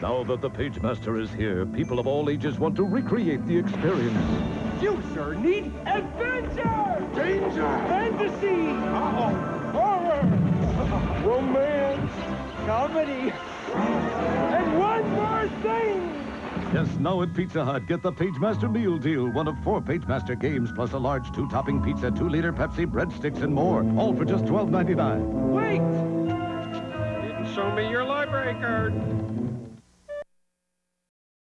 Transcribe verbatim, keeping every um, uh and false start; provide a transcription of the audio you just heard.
Now that the Pagemaster is here, people of all ages want to recreate the experience. You, sir, need adventure! Danger! Fantasy! Uh-oh! Horror! Romance! Comedy! And one more thing! Yes, now at Pizza Hut, get the Pagemaster Meal Deal. One of four Pagemaster games, plus a large two-topping pizza, two-liter Pepsi, breadsticks, and more. All for just twelve ninety-nine. Wait! You didn't show me your library card.